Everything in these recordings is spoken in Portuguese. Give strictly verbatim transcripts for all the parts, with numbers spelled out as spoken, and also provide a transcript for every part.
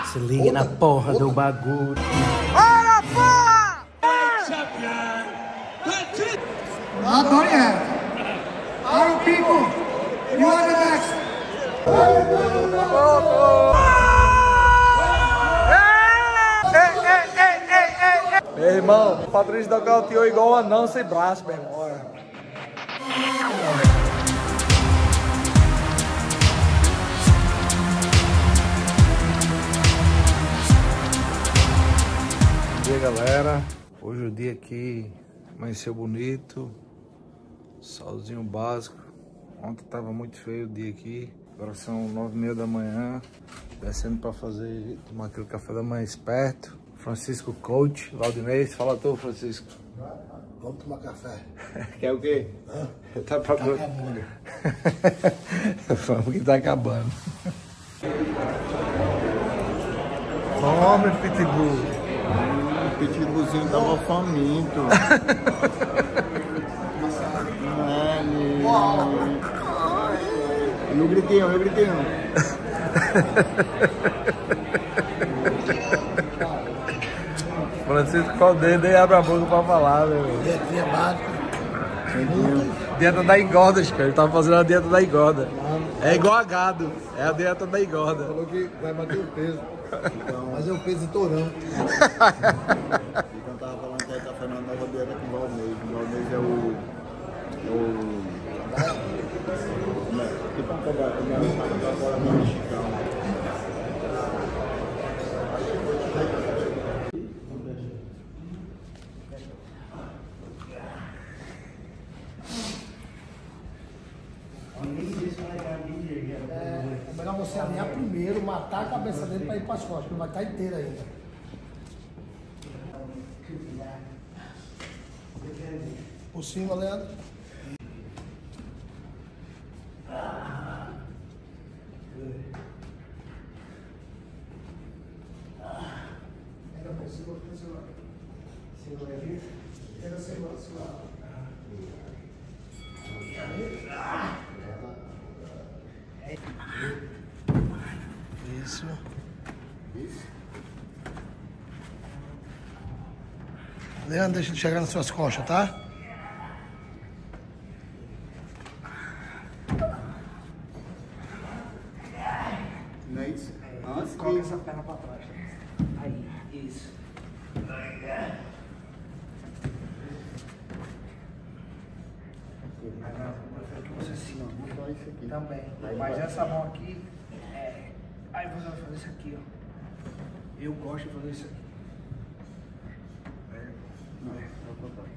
Se liga outra, na porra outra. do bagulho. Olha, porra! Not done yet. Our people, you are the next. Meu irmão, o Patrício nocauteou igual um anão sem braço, meu irmão. Bom dia, galera. Hoje o dia aqui amanheceu bonito, solzinho básico. Ontem tava muito feio o dia aqui. Agora são nove e meia da manhã, descendo para fazer, tomar aquele café da manhã esperto. Francisco Coach, Valdinês, fala tu, Francisco. Vamos tomar café. Quer o quê? Hã? Tá procurando. Tá acabando. Vamos que tá acabando. Come, pitbull. O pitbullzinho tava faminto. E o gritinho, e o gritinho. Francisco, qual dedo e abre a boca pra falar, meu. Dietinha básica. Dieta da engorda, cara. Ele tava fazendo a dieta da engorda. É igual a gado. É a dieta da engorda. Falou que vai bater o peso. Mas é o peso de torão. Então tava falando que ele tá fazendo uma nova dieta com o Valnês. O Valnês é o... É o... Tipo um cobaia, que minha mãe tá fora do mexicano. É melhor você alinhar primeiro, matar a cabeça dele para ir para as costas, que não vai estar inteira ainda. Por cima, Leandro. Pega por cima, por cima. Segura aqui. Pega segura, segura. Isso. Isso. Leandro, deixa ele chegar nas suas costas, tá? Não é isso? Antes Coloca essa perna pra trás. Aí, isso. Eu que você sim. Só isso aqui. Também. Mas essa mão aqui, é... Aí você vai fazer isso aqui, ó. Eu gosto de fazer isso aqui. Não, é o contrário.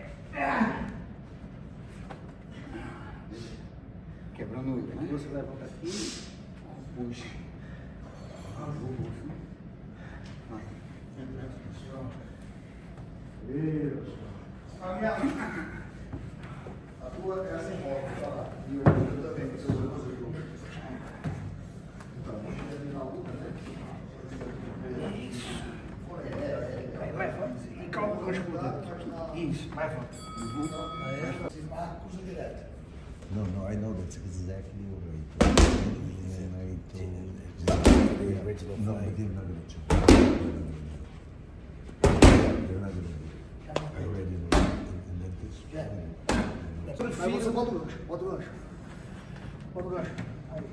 Quebrando o olho, Aqui né? você levanta aqui, puxa. Deus. A minha... A tua é assim, volta, tá lá. E eu também, que seus outros jogos. Então, deixa eu terminar a luta, né? Isso. Aí, levanta e coloca o gancho por dentro. Isso, levanta. Aí, você marca, cruza direto. No, no, I know that's exactly what I do. And I told... No, but you're not gonna change. You're not gonna do it. I already know. And then this... Aí você bota o gancho, bota o gancho. Bota o gancho. Aí.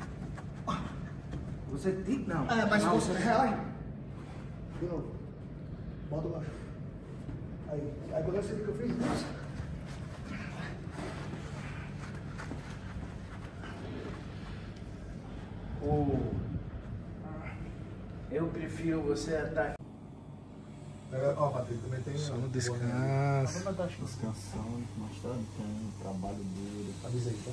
Você tem... Não. É, mas não, você reage. De novo. Bota o gancho. Aí. Aí quando você viu que eu fiz, nossa. O... Eu prefiro você estar... Ó, Patrícia, também tem... Só no descanso. Descansão, mostrando que tem um trabalho duro. Avisa aí, tá?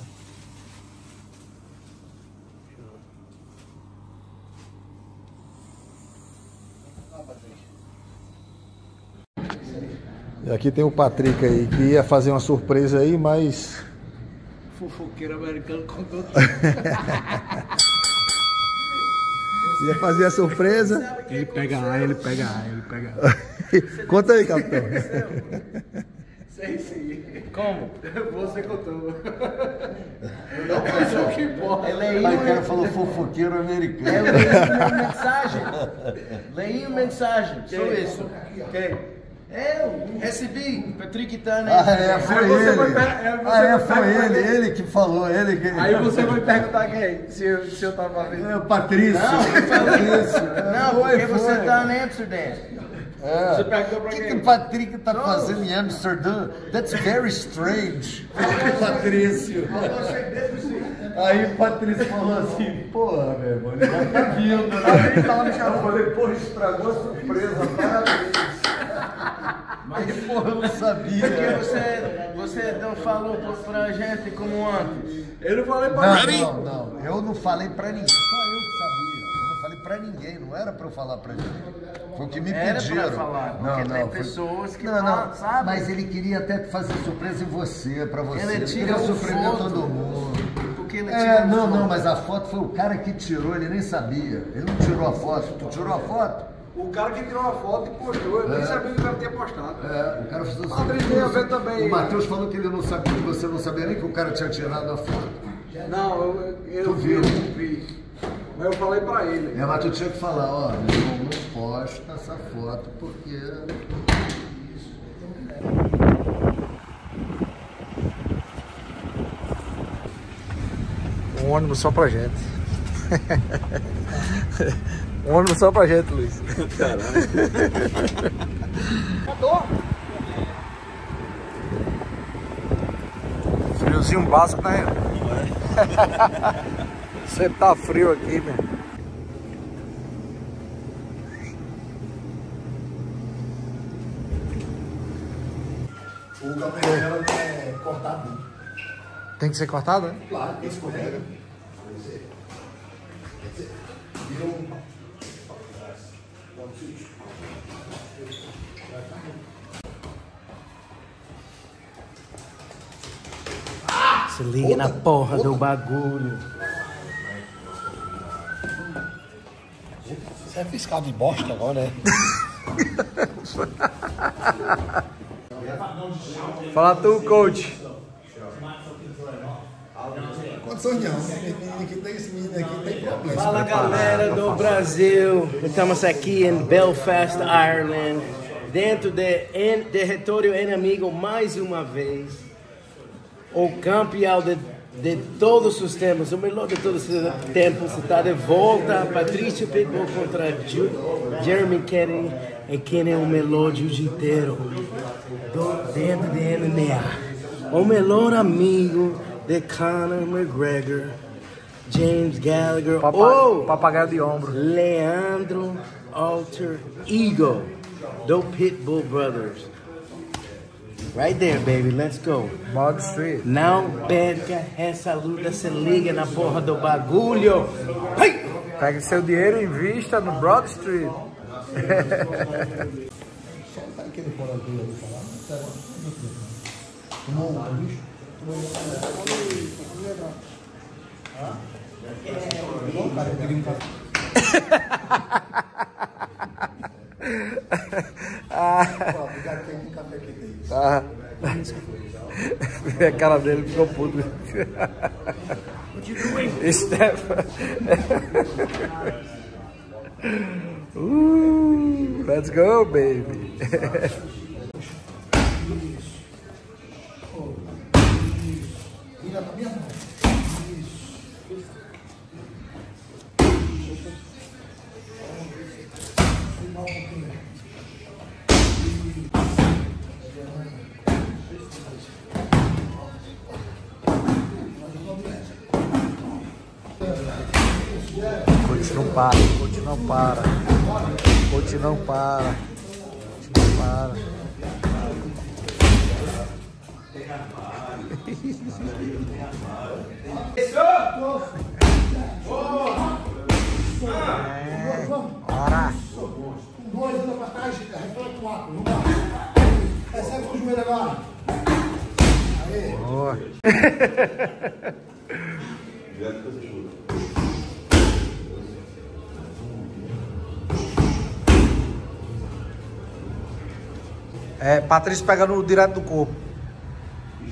E aqui tem o Patrick aí, que ia fazer uma surpresa aí, mas... Fofoqueiro americano contou tudo. Ia fazer a surpresa. Ele pega A, ele pega A, ele pega A. Conta aí, capitão. Sei sim. Como? Você contou. Não, que porra. É leio, Aí o cara falou fofoqueiro americano. É leio mensagem. Leio mensagem. Só isso. Quem? Eu recebi. Patrick tá, né? Ah, é, foi Aí você ele. vai per- aí você Ah, é, vai foi perguntar ele, quem? ele que falou, ele que... Aí você vai perguntar quem? Se eu, se eu tava vendo. É o Patrício. Não, eu falei isso. Não, porque você tá em Amsterdã. É. Você perguntou pra O que, quem? que o Patrick tá fazendo em Amsterdã? That's very strange. Patrício. Aí o Patrício falou assim, porra, meu irmão, ele já tá vindo, né? Ele tava me chamando. Eu falei, porra, estragou a surpresa, parabéns. Mas, porra, eu não sabia. Porque você, você não falou pra gente como antes. Eu não falei pra mim. Não, não, não, eu não falei pra ninguém, só eu que sabia. Eu não falei pra ninguém, não era pra eu falar pra ninguém. Foi o que me Era pediram. pra falar, porque tem pessoas que não, falam, não, sabe? Mas ele queria até fazer surpresa em você, pra você. Ele Ele tirou queria surpreender foto. todo mundo. Porque ele É, tirou não, foto. não, mas a foto foi o cara que tirou, ele nem sabia. Ele não tirou a foto. Tu tirou a foto? O cara que tirou a foto e postou, eu nem É. sabia que o cara tinha postado. É, o cara fez assim. Padre tem a ver também. O Matheus falou que ele não sabia, que você não sabia nem que o cara tinha tirado a foto. Não, eu, eu Tu vi, viu? eu vi. Mas eu falei pra ele. É, mas tu tinha que falar, ó, meu irmão, não posta essa foto porque... Um ônibus só pra gente. Um ônibus só pra gente, Luiz. Friozinho básico, né? Você tá frio aqui, meu. O Gabriel é cortado. Tem que ser cortado, né? Claro, tem escorrega. Virou. Se liga na porra do bagulho. Você é fiscal de bosta agora, né? Fala tu, coach. Condições não. Esse menino aqui tem, esse menino aqui tem problema. Fala galera do Brasil, estamos aqui em Belfast, Ireland, dentro do território inimigo mais uma vez. O campeão de, de todos os tempos, o melhor de todos os tempos, está de volta. Patrício Pitbull contra Ju, Jeremy Kennedy, e quem é o melhor jiu-jiteiro dentro de M M A. O melhor amigo de Conor McGregor, James Gallagher, Papa, ou papagaio de ombro. Leandro Alter Ego, do Pitbull Brothers. Right there, baby, let's go. Bog Street. Não perca essa luta, se liga na porra do bagulho. Hey! Pegue seu dinheiro e invista no Broad Street. Ah. A cara dele ficou puto. Stefan. uh, let's go, baby. Coach não para, coach não para, coach não para, coach não para. É, bora. Dois, anda pra trás, reflete quatro, vamos lá. Recebe com o joelho agora. Aê. Boa. É, Patrício pega no direto do corpo.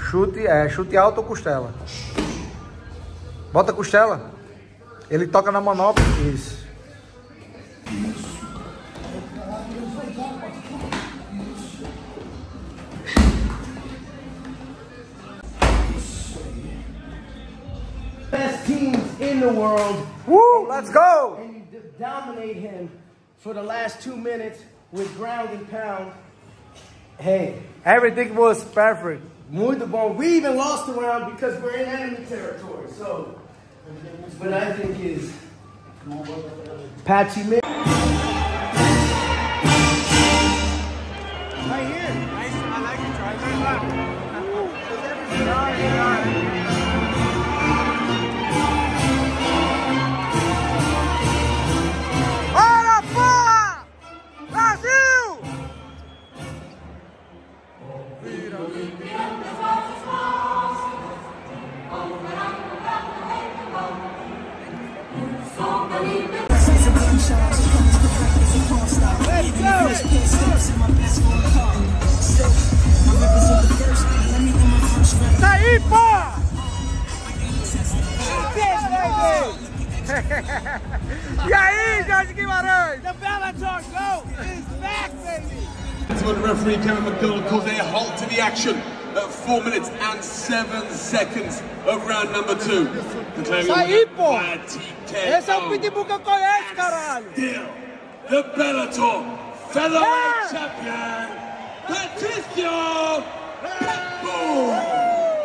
Chute, é, chute alto ou costela? Bota costela. Ele toca na manopla. Isso. Best teams in the world. Woo, let's go! And you dominate him for the last two minutes with ground and pound. Hey, Everything was perfect. muito bom. We even lost the round because we're in enemy territory. So, what I think is Patchy Mix. Right here. Nice. I like it. Try that. Bora, porra! Brasil! Isso aí, porra! E aí, Jorge Guimarães? The Bellator GOAT is back, baby! When referee Kevin McDonald calls a halt to the action at four minutes and seven seconds of round number two. Isso aí, pô! Esse é o pitbull que eu conheço, caralho! Still, the Bellator featherweight champion, Patricio Pitbull!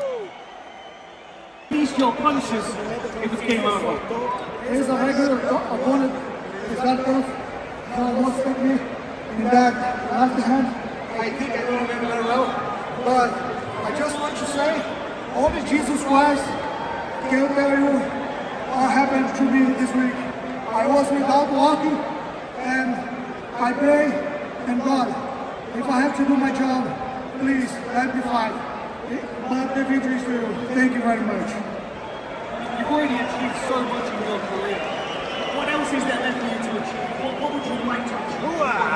Release your punches if it came over. He's a regular opponent. He's got those. No one step me in that last hand. I think I don't remember very well. But I just want to say, only Jesus Christ can tell you what happened to me this week. I was without walking, and I pray, and God, if I have to do my job, please let me fight. But the victory is for you. Thank you very much. You've already achieved so much in your career. What else is there left for you to achieve? What, what would you like to achieve?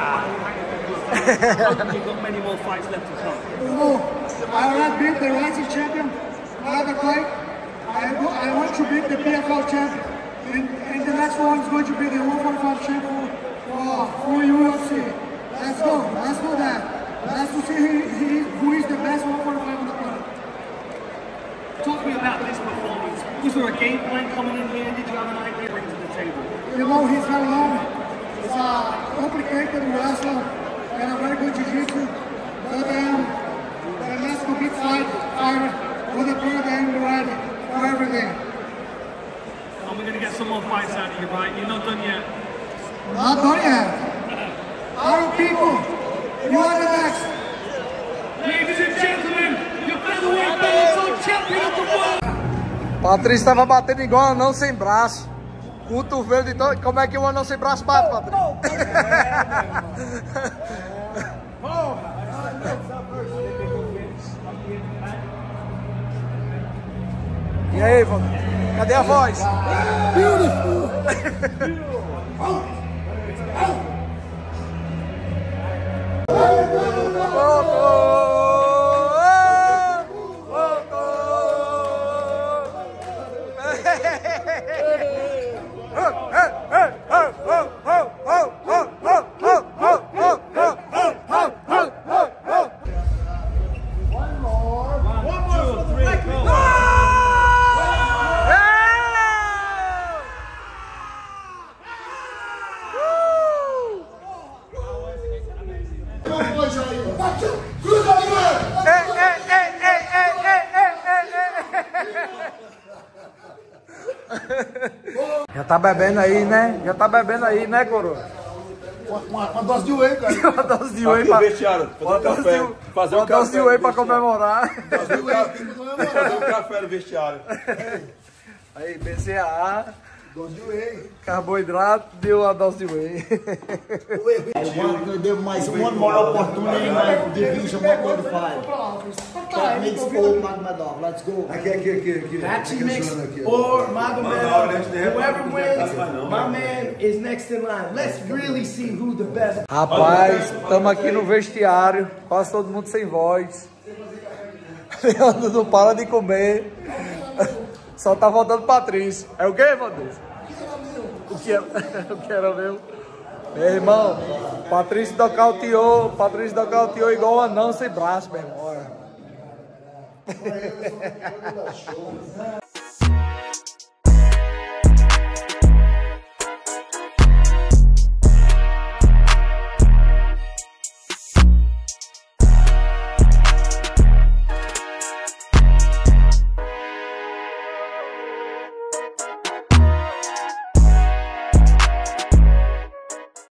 You've got many more fights left to come. No, I have beat the rising champion, another fight. I, I want to beat the P F L champion. And, and the next one is going to be the one forty-five champion for, for U F C. Let's go, let's do that. Let's see he, he, who is the best one forty-five on the planet. Talk to me about this performance. Was there a game plan coming in here? Did you have an idea bring to the table? You know, he's very long. He's a complicated wrestler and a very good jiu-jitsu. But um, the last complete fight, I was a pro and ready for everything. And we're going to get some more fights out of you, right? You're not done yet. Not done yet. Our people, you are the next. Ladies and gentlemen, your featherweight Bellator champion of the world. Patrício tava batendo igual um anão sem braço. Cotovelo de todo. Como é que um anão sem braço bate, Patrício? E aí, vô? Cadê a voz? Já tá bebendo aí, né? Já tá bebendo aí, né, coroa? Uma, uma dose de whey, cara. Uma dose de whey pra... Vestiário, fazer um café. Fazer um Uma dose de whey pra vestiário. comemorar. Fazer um café no vestiário. Aí, B C A A. Dose de whey. Carboidrato, deu a dose de whey. I want to give my one more opportunity in my division one forty-five. That means all Magmadov. Let's go. Aqui, aqui, aqui, aqui. Patchy Mix aqui. or Magomed, whoever wins, my man is next in line. Let's really see who the best. Rapaz, estamos aqui no vestiário, quase todo mundo sem voz. Leandro não para de comer. Só tá faltando Patrício. É o quê, Patrício? O que era, o que era meu? Meu irmão, Patrício nocauteou. Patrício nocauteou igual um anão sem braço, meu irmão.